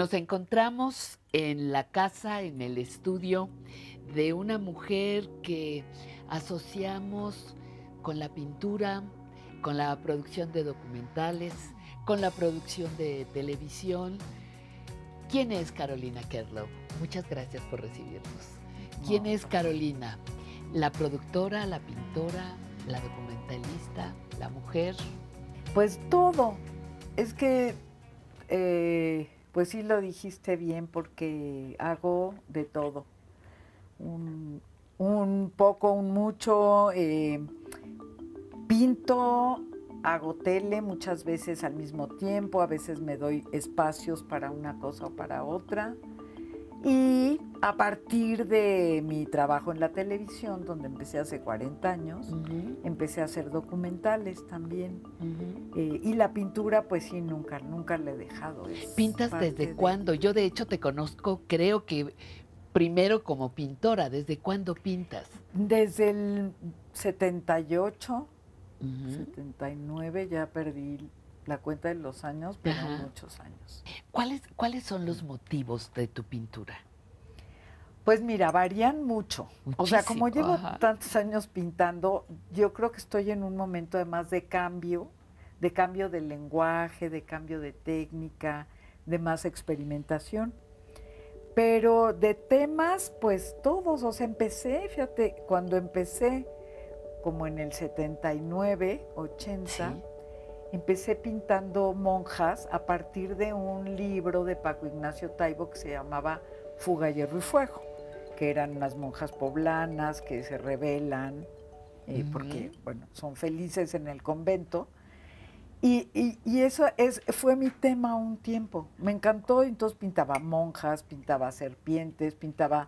Nos encontramos en la casa, en el estudio de una mujer que asociamos con la pintura, con la producción de documentales, con la producción de televisión. ¿Quién es Carolina Kerlow? Muchas gracias por recibirnos. ¿Quién es Carolina? ¿La productora, la pintora, la documentalista, la mujer? Pues todo. Es que, pues sí lo dijiste bien porque hago de todo. Un poco, un mucho. Pinto, hago tele muchas veces al mismo tiempo, a veces me doy espacios para una cosa o para otra. Y a partir de mi trabajo en la televisión, donde empecé hace 40 años, empecé a hacer documentales también. Y la pintura, pues sí, nunca la he dejado. ¿Pintas desde cuándo? Yo de hecho te conozco, creo que primero como pintora. ¿Desde cuándo pintas? Desde el 78, 79, ya perdí la cuenta de los años, pero muchos años. ¿Cuáles son los motivos de tu pintura? Pues mira, varían mucho. Muchísimo. O sea, como llevo tantos años pintando, yo creo que estoy en un momento además de cambio del lenguaje, de cambio de técnica, de más experimentación. Pero de temas, pues todos. O sea, fíjate, cuando empecé, como en el 79, 80, sí, empecé pintando monjas a partir de un libro de Paco Ignacio Taibo que se llamaba Fuga, Hierro y Fuego, que eran unas monjas poblanas que se rebelan porque, bueno, son felices en el convento. Y eso fue mi tema un tiempo. Me encantó, entonces pintaba monjas, pintaba serpientes, pintaba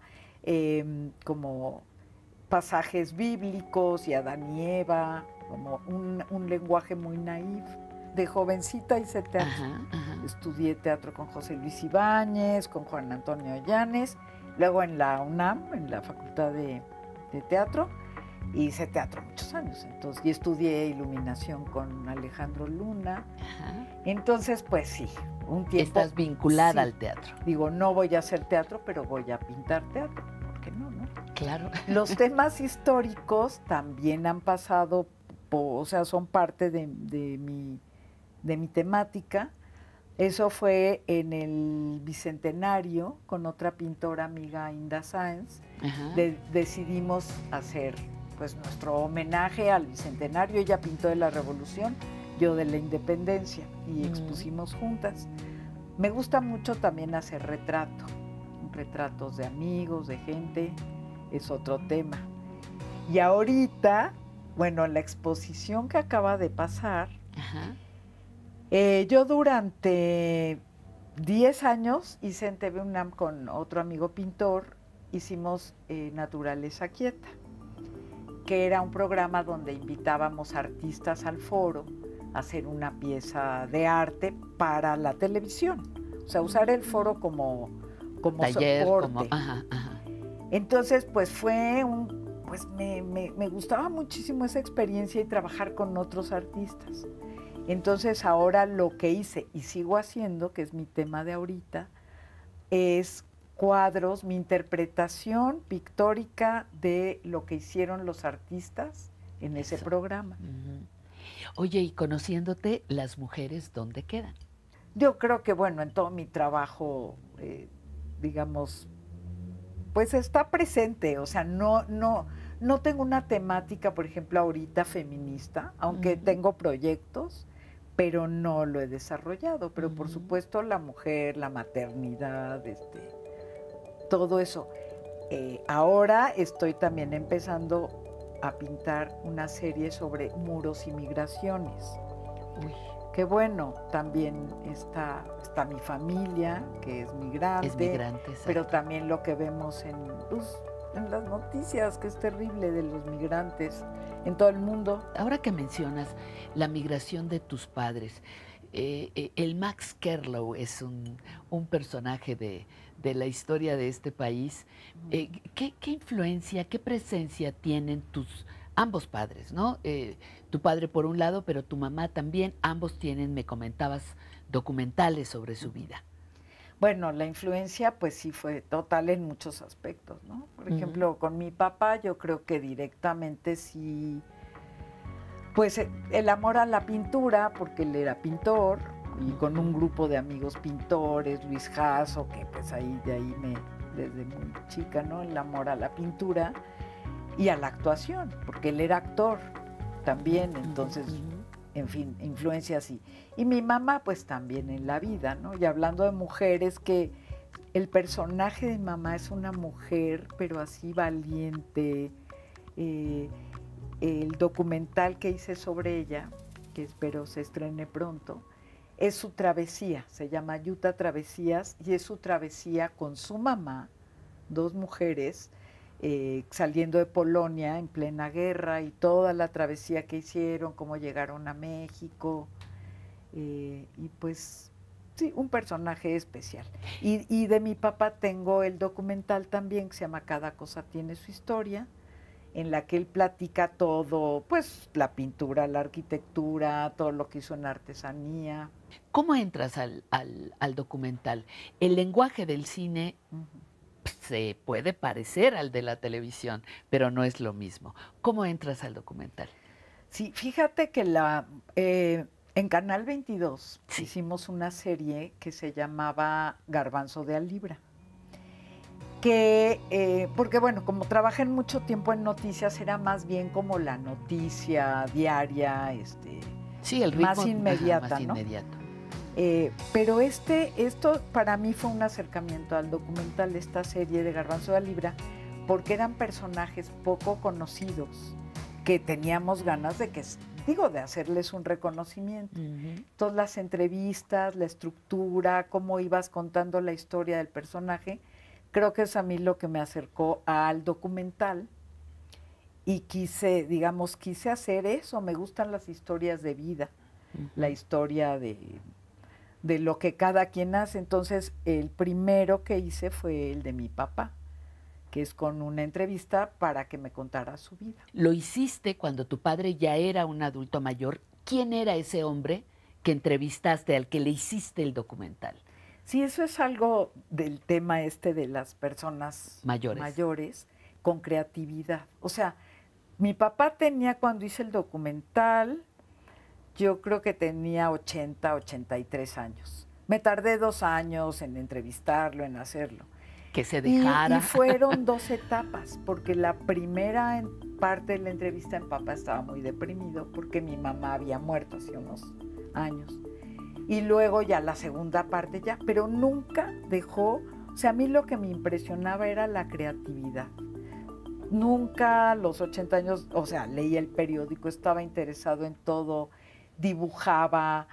como pasajes bíblicos y Adán y Eva, como un lenguaje muy naif. De jovencita hice teatro. Estudié teatro con José Luis Ibáñez, con Juan Antonio Llanes, luego en la UNAM, en la Facultad de Teatro, hice teatro muchos años, entonces, y estudié iluminación con Alejandro Luna. Entonces, pues sí, un tiempo. Estás vinculada al teatro. Digo, no voy a hacer teatro, pero voy a pintar teatro. ¿Por qué no, no? Claro. Los temas históricos también han pasado, o sea, son parte de mi temática. Eso fue en el Bicentenario, con otra pintora amiga, Inda Sáenz. Decidimos hacer pues nuestro homenaje al Bicentenario. Ella pintó de la Revolución, yo de la Independencia, y expusimos juntas. Me gusta mucho también hacer retratos de amigos, de gente, es otro tema. Y ahorita, bueno, la exposición que acaba de pasar, yo durante 10 años hice en TV UNAM con otro amigo pintor, hicimos Naturaleza Quieta, que era un programa donde invitábamos artistas al foro a hacer una pieza de arte para la televisión. O sea, usar el foro como taller, soporte. Entonces, pues me gustaba muchísimo esa experiencia y trabajar con otros artistas. Entonces, ahora lo que hice y sigo haciendo, que es mi tema de ahorita, es cuadros, mi interpretación pictórica de lo que hicieron los artistas en ese programa. Oye, y conociéndote, ¿las mujeres dónde quedan? Yo creo que, bueno, en todo mi trabajo, digamos, pues está presente. O sea, no tengo una temática, por ejemplo, ahorita feminista, aunque tengo proyectos, pero no lo he desarrollado. Pero por supuesto la mujer, la maternidad, todo eso. Ahora estoy también empezando a pintar una serie sobre muros y migraciones. Que bueno, también está mi familia, que es migrante. Es migrante, pero también lo que vemos en las noticias, que es terrible, de los migrantes en todo el mundo. Ahora que mencionas la migración de tus padres, el Max Kerlow es un personaje de la historia de este país. ¿Qué influencia, qué presencia tienen ambos padres, ¿no? Tu padre por un lado, pero tu mamá también. Ambos tienen, me comentabas, documentales sobre su vida. Bueno, la influencia pues sí fue total en muchos aspectos, ¿no? Por ejemplo, con mi papá yo creo que directamente sí, pues el amor a la pintura, porque él era pintor, y con un grupo de amigos pintores, Luis Jasso, que pues ahí desde muy chica, ¿no? El amor a la pintura y a la actuación, porque él era actor también, entonces, en fin, influencia así. Y mi mamá, pues también en la vida, ¿no? Y hablando de mujeres, que el personaje de mamá es una mujer, pero así valiente. El documental que hice sobre ella, que espero se estrene pronto, es su travesía, se llama Yuta Travesías, y es su travesía con su mamá, dos mujeres, saliendo de Polonia en plena guerra y toda la travesía que hicieron, cómo llegaron a México, y pues sí, un personaje especial. Y de mi papá tengo el documental también que se llama Cada cosa tiene su historia, en la que él platica todo, pues la pintura, la arquitectura, todo lo que hizo en artesanía. ¿Cómo entras al documental? El lenguaje del cine se puede parecer al de la televisión, pero no es lo mismo. ¿Cómo entras al documental? Sí, fíjate que en Canal 22 hicimos una serie que se llamaba Garbanzo de Alibra. Porque bueno, como trabajé mucho tiempo en noticias, era más bien como la noticia diaria, sí, el ritmo más inmediata, más ¿no? Inmediato. Pero esto para mí fue un acercamiento al documental de esta serie de Garbanzo de Libra, porque eran personajes poco conocidos que teníamos ganas de de hacerles un reconocimiento. Todas las entrevistas, la estructura, cómo ibas contando la historia del personaje, creo que es a mí lo que me acercó al documental y quise hacer eso. Me gustan las historias de vida, la historia de lo que cada quien hace. Entonces, el primero que hice fue el de mi papá, que es con una entrevista para que me contara su vida. Lo hiciste cuando tu padre ya era un adulto mayor. ¿Quién era ese hombre que entrevistaste, al que le hiciste el documental? Sí, eso es algo del tema de las personas mayores con creatividad. O sea, mi papá tenía, cuando hice el documental, yo creo que tenía 83 años. Me tardé 2 años en entrevistarlo, en hacerlo. Que se dejara. Y fueron 2 etapas, porque la primera parte de la entrevista, mi papá estaba muy deprimido porque mi mamá había muerto hace unos años. Y luego ya la segunda parte ya, pero nunca dejó, o sea, a mí lo que me impresionaba era la creatividad. Nunca a los 80 años, o sea, leía el periódico, estaba interesado en todo, dibujaba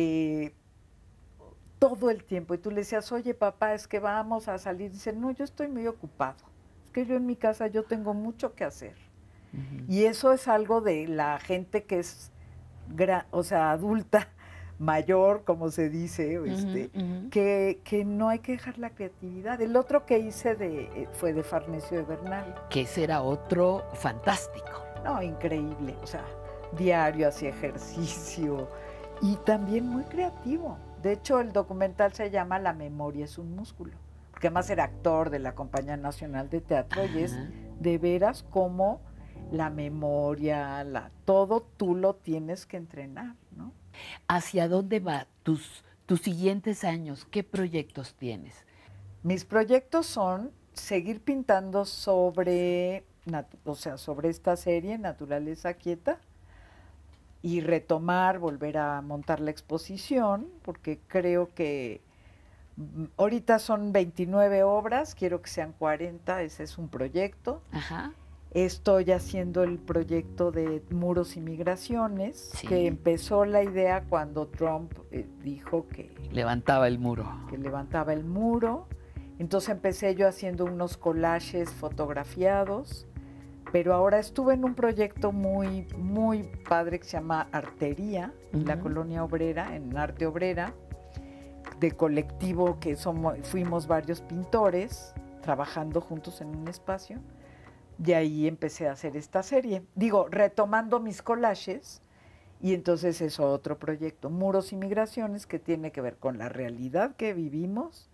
todo el tiempo. Y tú le decías, oye papá, es que vamos a salir. Dice, no, yo estoy muy ocupado. Es que yo en mi casa yo tengo mucho que hacer. Y eso es algo de la gente que es, adulta, mayor, como se dice, que no hay que dejar la creatividad. El otro que hice fue de Farnesio de Bernal. Que ese era otro fantástico. No, increíble. O sea, diario hacía ejercicio y también muy creativo. De hecho, el documental se llama La memoria es un músculo, porque además era actor de la Compañía Nacional de Teatro. Y es de veras como la memoria, todo tú lo tienes que entrenar, ¿no? ¿Hacia dónde va tus siguientes años? ¿Qué proyectos tienes? Mis proyectos son seguir pintando sobre esta serie, Naturaleza Quieta, y volver a montar la exposición, porque creo que ahorita son 29 obras, quiero que sean 40, ese es un proyecto. Estoy haciendo el proyecto de Muros y Migraciones, que empezó la idea cuando Trump dijo que levantaba el muro. Que levantaba el muro. Entonces empecé yo haciendo unos collages fotografiados, pero ahora estuve en un proyecto muy, muy padre que se llama Artería, en la Colonia Obrera, en Arte Obrera, de colectivo que fuimos varios pintores trabajando juntos en un espacio. Y ahí empecé a hacer esta serie. Retomando mis collages, y entonces es otro proyecto, Muros y Migraciones, que tiene que ver con la realidad que vivimos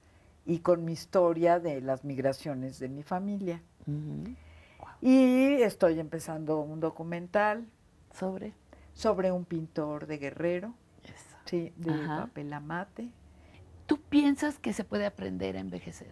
y con mi historia de las migraciones de mi familia. Ujú. Y estoy empezando un documental ¿Sobre? sobre un pintor de Guerrero, Eso. sí, de Ajá. papel amate. ¿Tú piensas que se puede aprender a envejecer?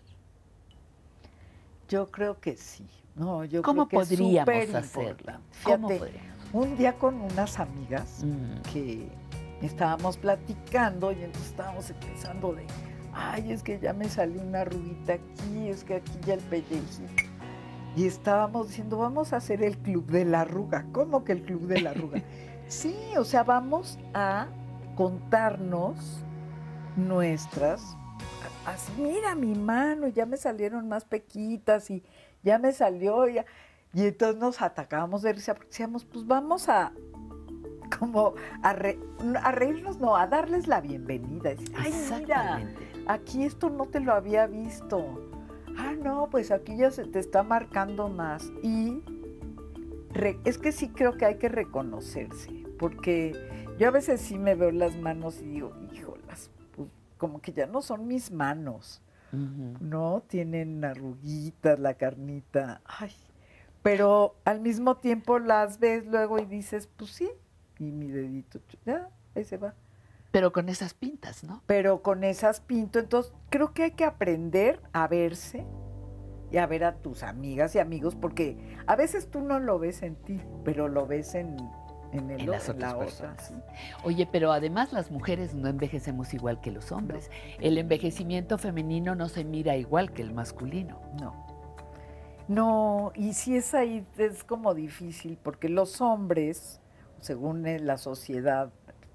Yo creo que sí. No, yo ¿Cómo creo que es podríamos súper hacerlo? importante. ¿Cómo Fíjate, podríamos? un día con unas amigas Mm. que estábamos platicando y entonces estábamos pensando de, ay, es que ya me salió una arruguita aquí, es que aquí ya el pellejito. Y estábamos diciendo, vamos a hacer el club de la arruga. ¿Cómo que el club de la arruga? Sí, o sea, vamos a contarnos nuestras, así, mira mi mano, ya me salieron más pequitas y ya me salió, ya. Y entonces nos atacábamos de risa porque decíamos, pues vamos a, como, a reírnos, no, a darles la bienvenida. Decir, ay, mira, Exactamente. aquí esto no te lo había visto. Ah, no, pues aquí ya se te está marcando más. Y es que sí creo que hay que reconocerse, porque yo a veces sí me veo las manos y digo, híjolas, pues como que ya no son mis manos, Ujú. ¿no? Tienen arruguitas, la carnita, ay. Pero al mismo tiempo las ves luego y dices, pues sí, y mi dedito, ya, ahí se va. Pero con esas pintas, ¿no? Pero con esas pinto, entonces creo que hay que aprender a verse y a ver a tus amigas y amigos, porque a veces tú no lo ves en ti, pero lo ves en En las en la otras otra. personas. ¿Sí? Oye, pero además las mujeres no envejecemos igual que los hombres. El envejecimiento femenino no se mira igual que el masculino. No. No, y sí es ahí, es como difícil, porque los hombres, según la sociedad,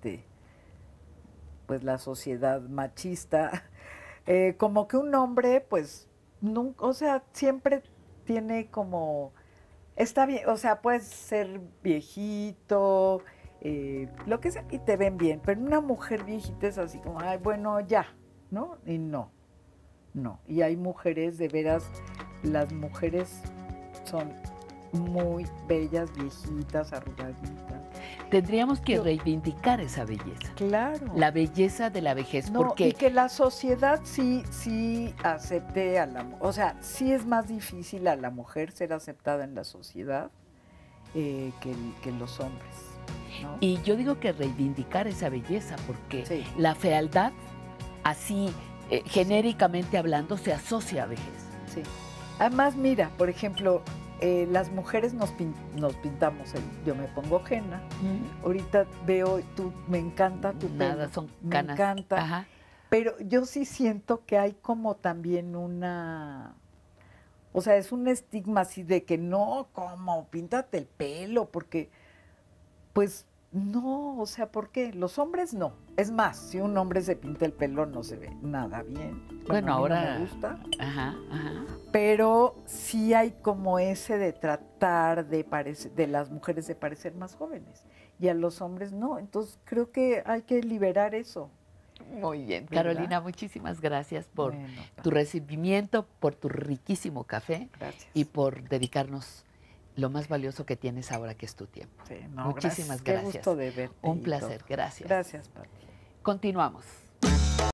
pues la sociedad machista, como que un hombre, pues, nunca, o sea, siempre tiene como, está bien, o sea, puedes ser viejito, lo que sea, y te ven bien, pero una mujer viejita es así como, ay, bueno, ya, ¿no? Y no, no. Y hay mujeres, de veras, las mujeres son muy bellas, viejitas, arrugaditas. Tendríamos que Yo- reivindicar esa belleza. Claro. La belleza de la vejez. No, y Porque que la sociedad sí acepte a la o sea, sí es más difícil a la mujer ser aceptada en la sociedad que los hombres, ¿no? y yo digo que reivindicar esa belleza, porque Sí. la fealdad, así genéricamente hablando, se asocia a vejez. Sí. Además, mira, por ejemplo, las mujeres nos pintamos, yo me pongo henna. Ahorita veo, me encanta tu Nada, pelo. son Me canas. encanta. Ajá. Pero yo sí siento que hay como también o sea, es un estigma así de que no, como, píntate el pelo, porque, pues, no, o sea, ¿por qué? Los hombres no. Es más, si un hombre se pinta el pelo no se ve nada bien. Bueno, a mí ahora. no me gusta. Ajá, ajá. Pero sí hay como ese de tratar de las mujeres de parecer más jóvenes y a los hombres no. Entonces creo que hay que liberar eso. Muy bien. ¿Verdad? Carolina, muchísimas gracias por Bueno, tu recibimiento, por tu riquísimo café gracias. y por dedicarnos lo más valioso que tienes ahora, que es tu tiempo. Sí, no, Muchísimas Qué gracias. gusto de verte. Un y placer, todo. gracias. Gracias, Pati. Continuamos.